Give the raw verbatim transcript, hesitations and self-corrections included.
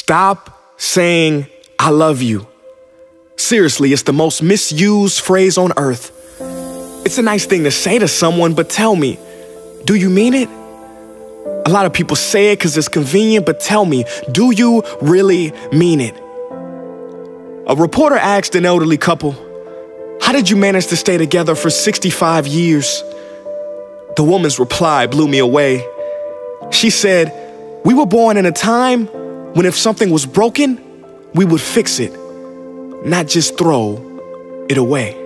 Stop saying, I love you. Seriously, it's the most misused phrase on earth. It's a nice thing to say to someone, but tell me, do you mean it? A lot of people say it because it's convenient, but tell me, do you really mean it? A reporter asked an elderly couple, how did you manage to stay together for sixty-five years? The woman's reply blew me away. She said, we were born in a time when if something was broken, we would fix it, not just throw it away.